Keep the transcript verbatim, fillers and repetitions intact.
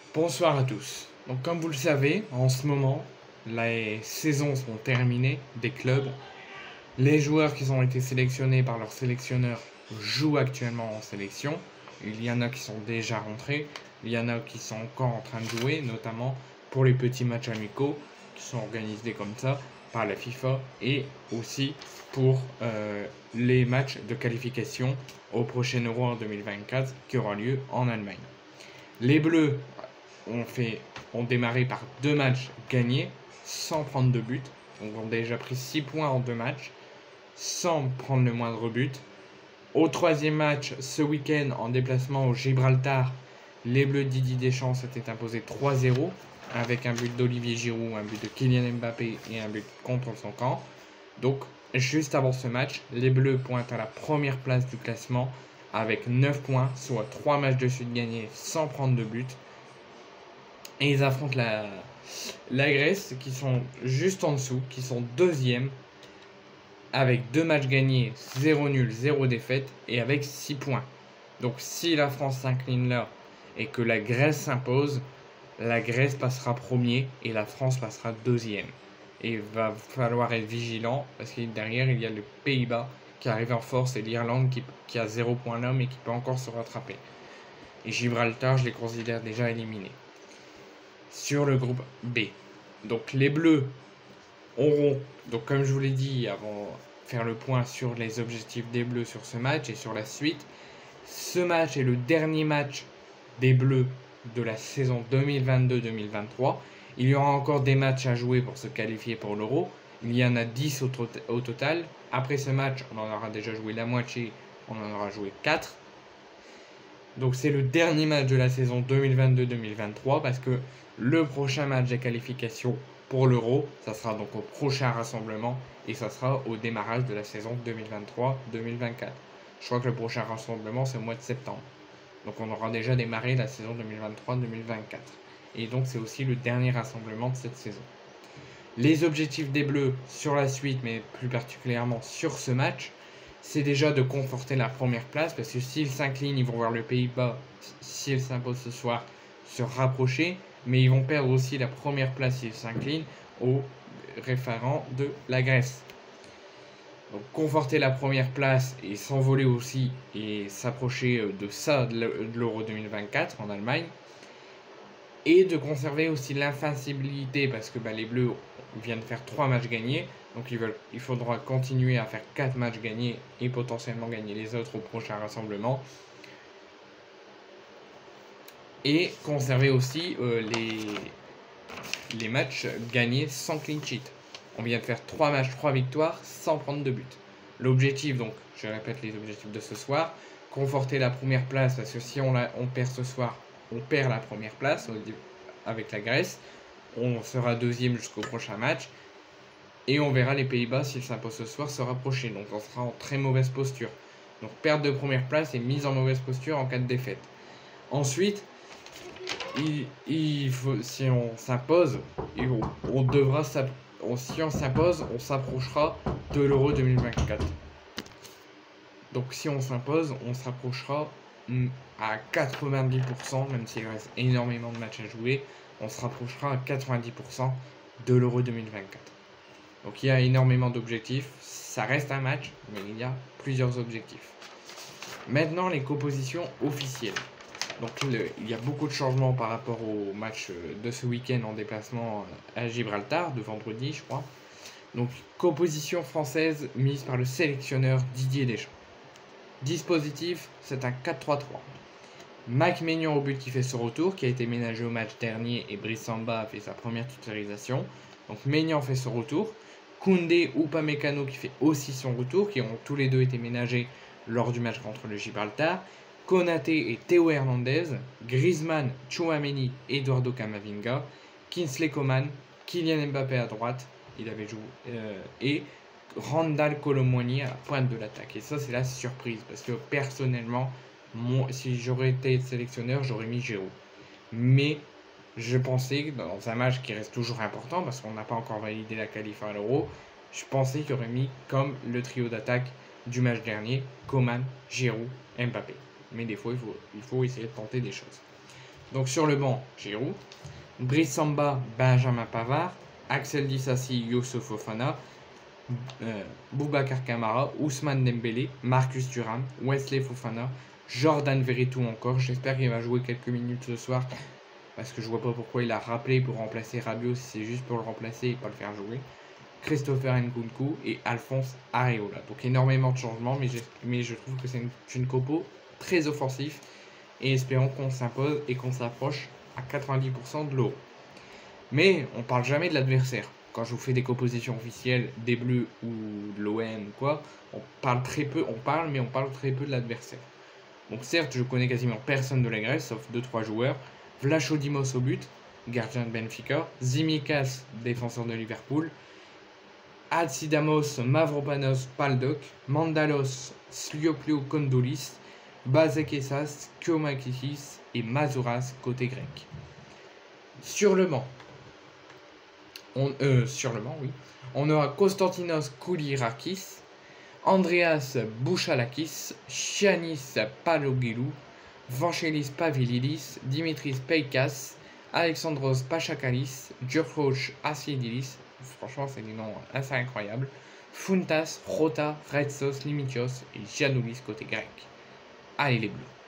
Bonsoir à tous. Donc comme vous le savez, en ce moment, les saisons sont terminées des clubs. Les joueurs qui ont été sélectionnés par leur sélectionneur jouent actuellement en sélection. Il y en a qui sont déjà rentrés, il y en a qui sont encore en train de jouer, notamment pour les petits matchs amicaux qui sont organisés comme ça par la FIFA et aussi pour euh, les matchs de qualification au prochain Euro en deux mille vingt-quatre qui aura lieu en Allemagne. Les Bleus ont, fait, ont démarré par deux matchs gagnés sans prendre de but. Donc ont déjà pris six points en deux matchs sans prendre le moindre but. Au troisième match, ce week-end, en déplacement au Gibraltar, les Bleus de Didier Deschamps s'étaient imposés trois zéro avec un but d'Olivier Giroud, un but de Kylian Mbappé et un but contre son camp. Donc, juste avant ce match, les Bleus pointent à la première place du classement avec neuf points, soit trois matchs de suite gagnés sans prendre de but. Et ils affrontent la, la Grèce, qui sont juste en dessous, qui sont deuxième, avec deux matchs gagnés, zéro nul, zéro défaite, et avec six points. Donc si la France s'incline là, et que la Grèce s'impose, la Grèce passera premier, et la France passera deuxième. Et il va falloir être vigilant, parce que derrière, il y a les Pays-Bas qui arrive en force, et l'Irlande qui, qui a zéro point là, mais qui peut encore se rattraper. Et Gibraltar, je les considère déjà éliminés. Sur le groupe B. Donc les Bleus auront, donc comme je vous l'ai dit avant de faire le point sur les objectifs des Bleus sur ce match et sur la suite, ce match est le dernier match des Bleus de la saison deux mille vingt-deux deux mille vingt-trois. Il y aura encore des matchs à jouer pour se qualifier pour l'Euro. Il y en a dix au, to- au total. Après ce match, on en aura déjà joué la moitié, on en aura joué quatre. Donc c'est le dernier match de la saison deux mille vingt-deux deux mille vingt-trois parce que le prochain match des qualifications pour l'Euro, ça sera donc au prochain rassemblement et ça sera au démarrage de la saison deux mille vingt-trois deux mille vingt-quatre. Je crois que le prochain rassemblement c'est au mois de septembre. Donc on aura déjà démarré la saison deux mille vingt-trois deux mille vingt-quatre. Et donc c'est aussi le dernier rassemblement de cette saison. Les objectifs des Bleus sur la suite, mais plus particulièrement sur ce match, c'est déjà de conforter la première place, parce que s'ils s'inclinent, ils vont voir le Pays-Bas, s'ils s'imposent ce soir, se rapprocher, mais ils vont perdre aussi la première place s'ils s'inclinent au référent de la Grèce. Donc conforter la première place et s'envoler aussi et s'approcher de ça, de l'Euro deux mille vingt-quatre en Allemagne, et de conserver aussi l'invincibilité, parce que bah, les Bleus viennent faire trois matchs gagnés, donc ils veulent, il faudra continuer à faire quatre matchs gagnés et potentiellement gagner les autres au prochain rassemblement. Et conserver aussi euh, les, les matchs gagnés sans clean sheet. On vient de faire trois matchs, trois victoires sans prendre de but. L'objectif, donc, je répète les objectifs de ce soir, conforter la première place, parce que si on, la, on perd ce soir, on perd la première place avec la Grèce. On sera deuxième jusqu'au prochain match. Et on verra les Pays-Bas, s'ils s'imposent ce soir, se rapprocher. Donc on sera en très mauvaise posture. Donc perte de première place et mise en mauvaise posture en cas de défaite. Ensuite, il, il faut, si on s'impose, on, on devra on, si on s'impose, on s'approchera de l'Euro deux mille vingt-quatre. Donc si on s'impose, on s'approchera à quatre-vingt-dix pour cent, même s'il reste énormément de matchs à jouer, on se rapprochera à quatre-vingt-dix pour cent de l'Euro deux mille vingt-quatre. Donc il y a énormément d'objectifs, ça reste un match, mais il y a plusieurs objectifs. Maintenant les compositions officielles. Donc le, il y a beaucoup de changements par rapport au match de ce week-end en déplacement à Gibraltar, de vendredi je crois. Donc composition française mise par le sélectionneur Didier Deschamps. Dispositif, c'est un quatre trois trois. Mike Maignan au but qui fait son retour, qui a été ménagé au match dernier, et Brice Samba a fait sa première titularisation. Donc Maignan fait son retour. Koundé ou Upamecano qui fait aussi son retour, qui ont tous les deux été ménagés lors du match contre le Gibraltar. Konaté et Théo Hernandez. Griezmann, Tchouaméni, Eduardo Camavinga. Kingsley Coman, Kylian Mbappé à droite, il avait joué, euh, et Randal Kolo Muani à la pointe de l'attaque. Et ça, c'est la surprise. Parce que personnellement, moi, si j'aurais été sélectionneur, j'aurais mis Giroud. Mais je pensais que dans un match qui reste toujours important, parce qu'on n'a pas encore validé la qualif à l'Euro, je pensais qu'il aurait mis comme le trio d'attaque du match dernier, Coman, Giroud, Mbappé. Mais des fois, il faut, il faut essayer de tenter des choses. Donc sur le banc, Giroud, Brice Samba, Benjamin Pavard, Axel Disasi, Youssouf Fofana, euh, Boubacar Kamara, Ousmane Dembélé, Marcus Thuram, Wesley Fofana, Jordan Veretout encore. J'espère qu'il va jouer quelques minutes ce soir parce que je vois pas pourquoi il a rappelé pour remplacer Rabiot si c'est juste pour le remplacer et pas le faire jouer. Christopher Nkunku et Alphonse Areola. Donc énormément de changements, mais je, mais je trouve que c'est une, une compo très offensif et espérons qu'on s'impose et qu'on s'approche à quatre-vingt-dix pour cent de l'euro. Mais on parle jamais de l'adversaire. Quand je vous fais des compositions officielles des Bleus ou de l'O M ou quoi, on parle très peu, on parle mais on parle très peu de l'adversaire. Donc certes, je connais quasiment personne de la Grèce, sauf deux trois joueurs. Vlachodimos au but, gardien de Benfica. Tsimikas, défenseur de Liverpool. Atsidamos, Mavropanos, Paldok. Mandalos, Slioplio Kondoulis. Bazekessas, Kiomakikis et Mazouras côté grec. Sur le banc, on, euh, sur le banc, oui, on aura Konstantinos Koulirakis, Andreas Bouchalakis, Chianis Palogilou, Vangelis Pavilidis, Dimitris Peikas, Alexandros Pachakalis, Djurkos Asidilis, franchement c'est des noms assez incroyables, Funtas, Rota, Retsos, Limitios et Gianoulis côté grec. Allez les Bleus.